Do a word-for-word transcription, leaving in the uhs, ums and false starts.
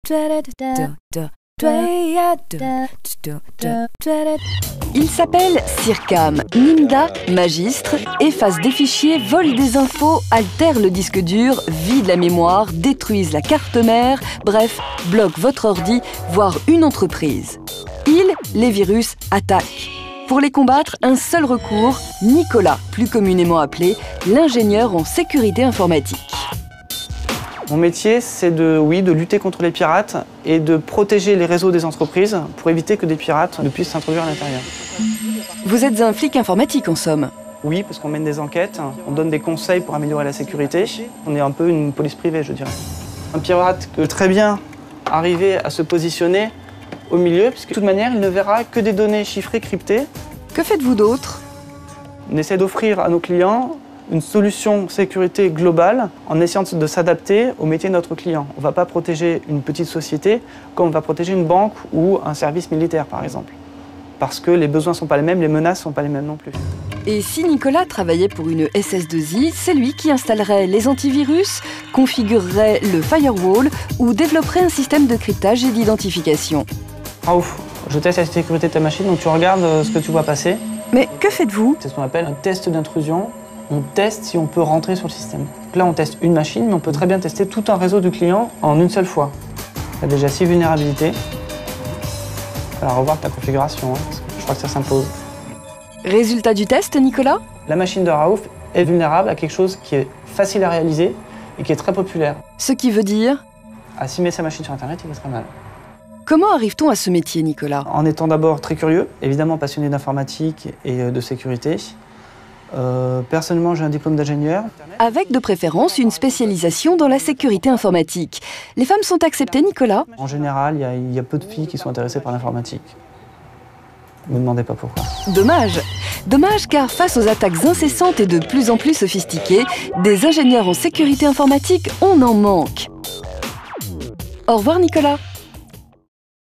Il s'appelle Sircam. Nimda, magistre, efface des fichiers, vole des infos, altère le disque dur, vide la mémoire, détruise la carte mère, bref, bloque votre ordi, voire une entreprise. Ils, les virus, attaquent. Pour les combattre, un seul recours, Nicolas, plus communément appelé l'ingénieur en sécurité informatique. Mon métier, c'est de, oui, de lutter contre les pirates et de protéger les réseaux des entreprises pour éviter que des pirates ne puissent s'introduire à l'intérieur. Vous êtes un flic informatique en somme? Oui, parce qu'on mène des enquêtes, on donne des conseils pour améliorer la sécurité. On est un peu une police privée, je dirais. Un pirate peut très bien arriver à se positionner au milieu, puisque de toute manière, il ne verra que des données chiffrées cryptées. Que faites-vous d'autre? On essaie d'offrir à nos clients une solution sécurité globale en essayant de s'adapter au métier de notre client. On ne va pas protéger une petite société comme on va protéger une banque ou un service militaire, par exemple. Parce que les besoins ne sont pas les mêmes, les menaces ne sont pas les mêmes non plus. Et si Nicolas travaillait pour une S S deux I, c'est lui qui installerait les antivirus, configurerait le firewall ou développerait un système de cryptage et d'identification. Ah ouf, je teste la sécurité de ta machine, donc tu regardes ce que tu vois passer. Mais que faites-vous? C'est ce qu'on appelle un test d'intrusion. On teste si on peut rentrer sur le système. Donc là, on teste une machine, mais on peut très bien tester tout un réseau de clients en une seule fois. Il y a déjà six vulnérabilités. Il va falloir revoir ta configuration, hein, parce que je crois que ça s'impose. Résultat du test, Nicolas? La machine de Raouf est vulnérable à quelque chose qui est facile à réaliser et qui est très populaire. Ce qui veut dire? À s'y mettre sa machine sur Internet, il est très mal. Comment arrive-t-on à ce métier, Nicolas? En étant d'abord très curieux, évidemment passionné d'informatique et de sécurité. Euh, personnellement, j'ai un diplôme d'ingénieur. Avec de préférence une spécialisation dans la sécurité informatique. Les femmes sont acceptées, Nicolas? En général, il y, y a peu de filles qui sont intéressées par l'informatique. Ne me demandez pas pourquoi. Dommage. Dommage car face aux attaques incessantes et de plus en plus sophistiquées, des ingénieurs en sécurité informatique, on en manque. Au revoir, Nicolas.